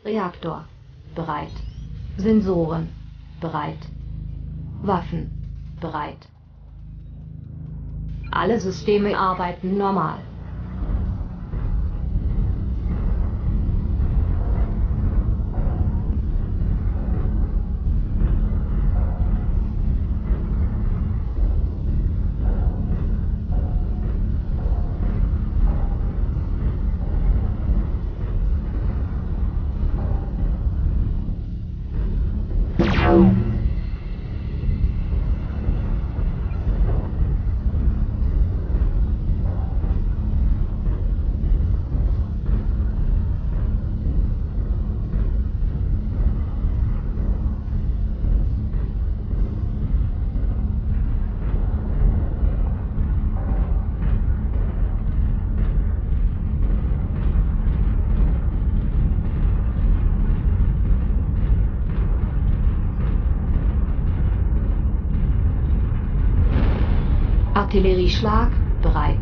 Reaktor. Bereit. Sensoren. Bereit. Waffen. Bereit. Alle Systeme arbeiten normal. Artillerieschlag bereit.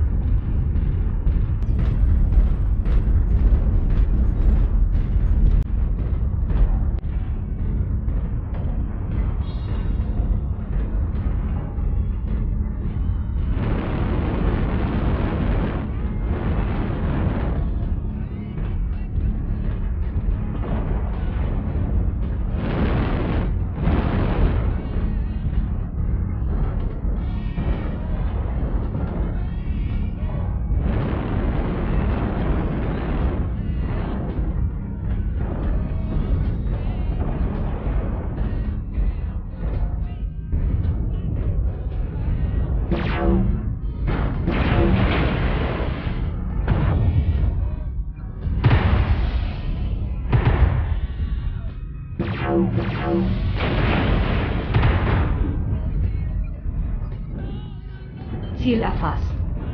Ziel erfasst.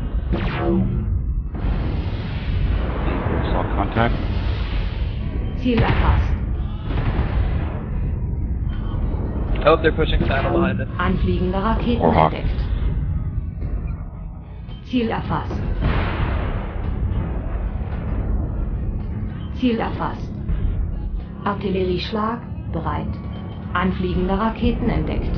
Saw contact. Ziel erfasst. Oh, they're pushing saddle behind us. Anfliegende Raketen Oha. entdeckt. Ziel erfasst. Ziel erfasst. Artillerieschlag bereit. Anfliegende Raketen entdeckt.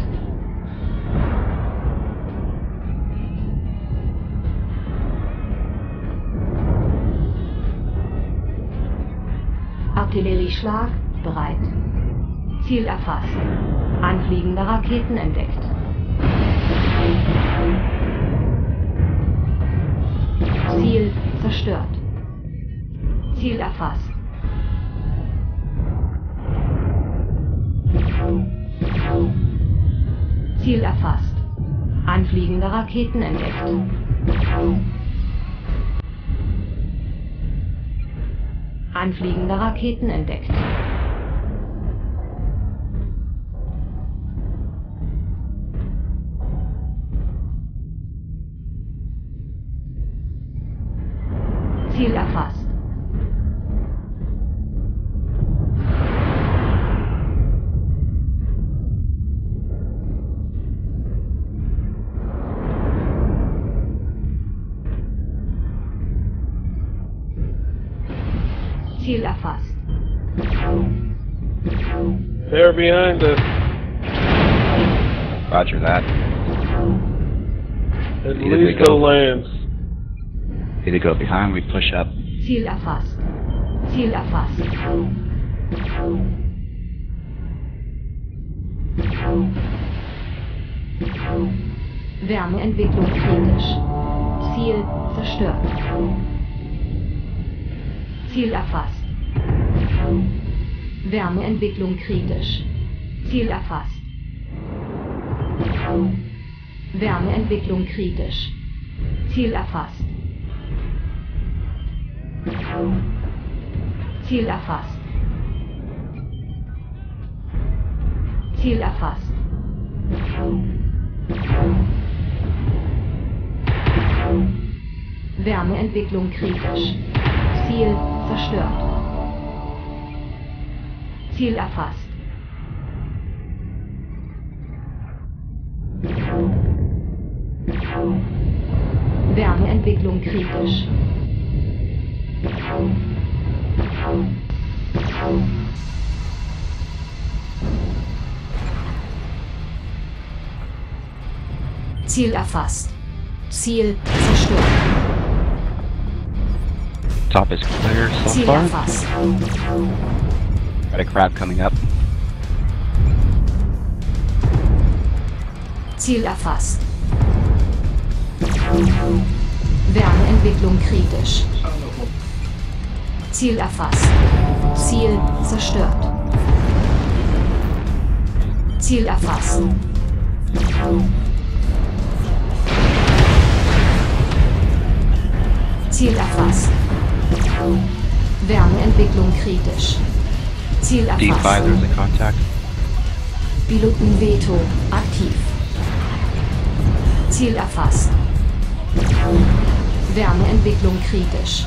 Artillerieschlag bereit. Ziel erfasst. Anfliegende Raketen entdeckt. Ziel zerstört. Ziel erfasst. Ziel erfasst. Anfliegende Raketen entdeckt. Anfliegende Raketen entdeckt. Ziel erfasst. Ziel erfasst. They're behind us. Roger that. At Either we least go- the lands. Either go behind, we push up. Ziel erfasst. Ziel erfasst. Wärmeentwicklung kritisch. Ziel zerstört. Ziel erfasst. Wärmeentwicklung kritisch. Ziel erfasst. Wärmeentwicklung kritisch. Ziel erfasst. Ziel erfasst. Ziel erfasst. Wärmeentwicklung kritisch. Ziel zerstört. Ziel erfasst. Wärmeentwicklung kritisch. Ziel erfasst. Ziel zerstört. Top is clear so Ziel far. erfasst. Got a crowd coming up. Ziel erfasst. Wärmeentwicklung kritisch. Ziel erfasst. Ziel zerstört. Ziel erfasst. Ziel erfasst. Wärmeentwicklung kritisch. Ziel D5, erfasst. there's a contact. Pilotenveto aktiv. Ziel erfasst. Wärmeentwicklung kritisch.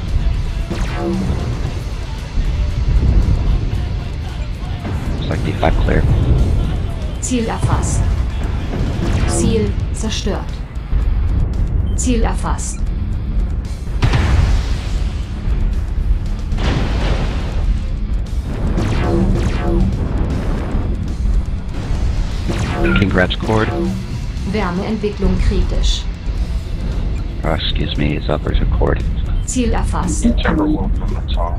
Looks like D5 clear. Ziel erfasst. Ziel zerstört. Ziel erfasst. Congrats, Cord. Wärmeentwicklung kritisch. Excuse me, it's up, there's a cord. Ziel erfasst. Timberwolf from the top.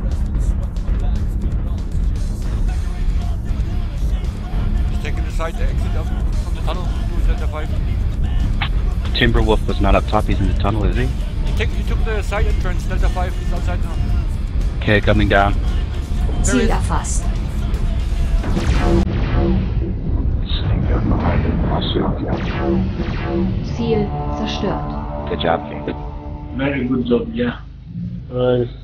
He's taking the side exit up from the tunnel to Delta 5. Timberwolf was not up top, he's in the tunnel, is he? He took the side entrance, Delta 5 is outside now. Okay, coming down. Ziel erfasst. Ziel zerstört. Good job. Very good job, yeah. Nice.